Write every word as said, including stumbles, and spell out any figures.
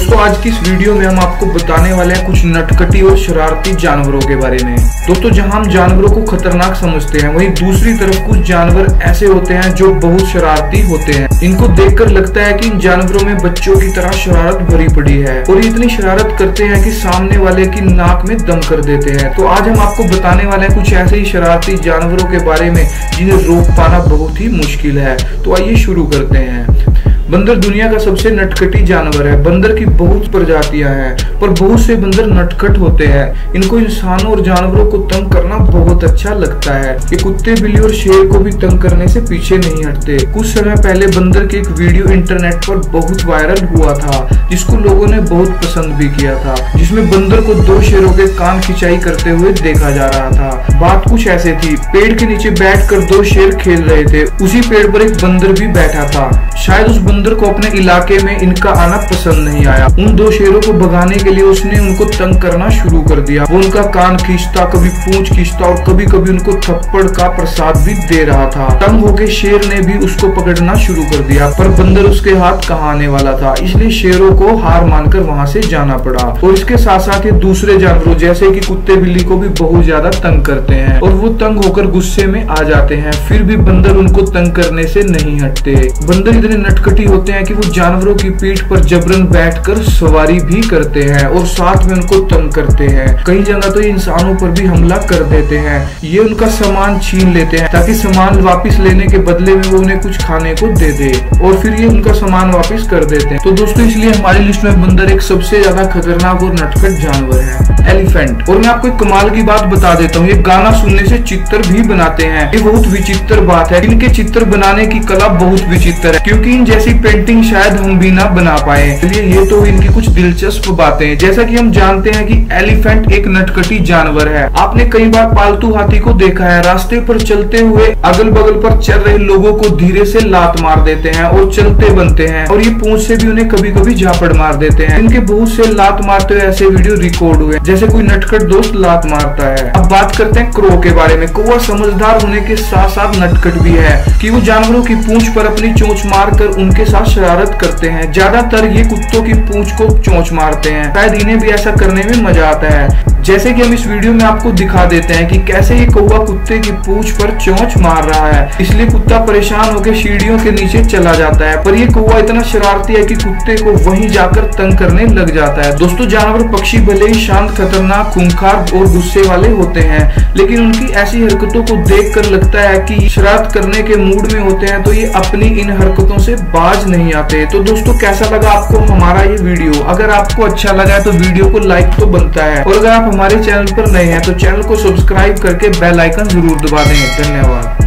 दोस्तों आज की इस वीडियो में हम आपको बताने वाले हैं कुछ नटखटी और शरारती जानवरों के बारे में। दोस्तों जहां हम जानवरों को खतरनाक समझते हैं, वहीं दूसरी तरफ कुछ जानवर ऐसे होते हैं जो बहुत शरारती होते हैं। इनको देखकर लगता है कि इन जानवरों में बच्चों की तरह शरारत भरी पड़ी है और ये इतनी शरारत करते हैं कि सामने वाले की नाक में दम कर देते हैं। तो आज हम आपको बताने वाले हैं कुछ ऐसे ही शरारती जानवरों के बारे में जिन्हें रोक पाना बहुत ही मुश्किल है। तो आइए शुरू करते हैं। बंदर दुनिया का सबसे नटखटी जानवर है। बंदर की बहुत प्रजातियां हैं, पर बहुत से बंदर नटखट होते हैं। इनको इंसानों और जानवरों को तंग करना बहुत अच्छा लगता है। ये कुत्ते, बिल्ली और शेर को भी तंग करने से पीछे नहीं हटते। कुछ समय पहले बंदर की एक वीडियो इंटरनेट पर बहुत वायरल हुआ था, जिसको लोगों ने बहुत पसंद भी किया था, जिसमें बंदर को दो शेरों के कान खिंचाई करते हुए देखा जा रहा था। बात कुछ ऐसे थी, पेड़ के नीचे बैठकर दो शेर खेल रहे थे। उसी पेड़ पर एक बंदर भी बैठा था। शायद उस बंदर को अपने इलाके में इनका आना पसंद नहीं आया। उन दो शेरों को भगाने के लिए उसने उनको तंग करना शुरू कर दिया। वो उनका कान खींचता, कभी पूंछ खींचता और कभी कभी उनको थप्पड़ का प्रसाद भी दे रहा था। तंग होकर शेर ने भी उसको पकड़ना शुरू कर दिया, पर बंदर उसके हाथ कहाँ आने वाला था, इसलिए शेरों को हार मानकर वहां से जाना पड़ा। और इसके साथ साथ ये दूसरे जानवरों जैसे कि कुत्ते, बिल्ली को भी बहुत ज्यादा तंग करते हैं और वो तंग होकर गुस्से में आ जाते हैं। फिर भी बंदर उनको तंग करने से नहीं हटते। बंदर इतने नटखटी होते हैं कि वो जानवरों की पीठ पर जबरन बैठकर सवारी भी करते हैं और साथ में उनको तंग करते हैं। कई जगह तो ये इंसानों पर भी हमला कर देते हैं। ये उनका सामान छीन लेते हैं ताकि सामान वापस लेने के बदले में वो उन्हें कुछ खाने को दे दे, और फिर ये उनका सामान वापस कर देते हैं। तो दोस्तों इसलिए हमारी लिस्ट में बंदर एक सबसे ज्यादा खतरनाक और नटखट जानवर है, एलिफेंट। और मैं आपको एक कमाल की बात बता देता हूँ, ये गाना सुनने से चित्र भी बनाते हैं। ये बहुत विचित्र बात है। इनके चित्र बनाने की कला बहुत विचित्र है, क्योंकि इन जैसी पेंटिंग शायद हम भी ना बना पाए। चलिए ये तो इनकी कुछ दिलचस्प बातें हैं। जैसा कि हम जानते हैं कि एलिफेंट एक नटखटी जानवर है। आपने कई बार पालतू हाथी को देखा है, रास्ते पर चलते हुए अगल बगल पर चल रहे लोगों को धीरे से लात मार देते हैं और चलते बनते हैं, और ये पूंछ से भी उन्हें कभी कभी झापड़ मार देते हैं। इनके बहुत से लात मारते हुए ऐसे वीडियो रिकॉर्ड हुए जैसे कोई नटखट दोस्त लात मारता है। अब बात करते हैं क्रो के बारे में। कौवा समझदार होने के साथ साथ नटखट भी है कि वो जानवरों की पूंछ पर अपनी चोंच मारकर उनके साथ शरारत करते हैं। ज्यादातर ये कुत्तों की पूंछ को चोंच मारते हैं। शायद इन्हें भी ऐसा करने में मजा आता है, जैसे कि हम इस वीडियो में आपको दिखा देते हैं कि कैसे ये कौवा कुत्ते की पूंछ पर चोंच मार रहा है। इसलिए कुत्ता परेशान होकर सीढ़ियों के नीचे चला जाता है, पर ये कौवा इतना शरारती है कि कुत्ते को वहीं जाकर तंग करने लग जाता है। दोस्तों जानवर पक्षी भले ही शांत, खतरनाक, खूंखार और गुस्से वाले होते हैं, लेकिन उनकी ऐसी हरकतों को देखकर लगता है कि शरारत करने के मूड में होते हैं, तो ये अपनी इन हरकतों से बाज नहीं आते। तो दोस्तों कैसा लगा आपको हमारा ये वीडियो? अगर आपको अच्छा लगा है तो वीडियो को लाइक तो बनता है, और अगर आप हमारे चैनल पर नए हैं तो चैनल को सब्सक्राइब करके बेल आइकन जरूर दबा दें। धन्यवाद।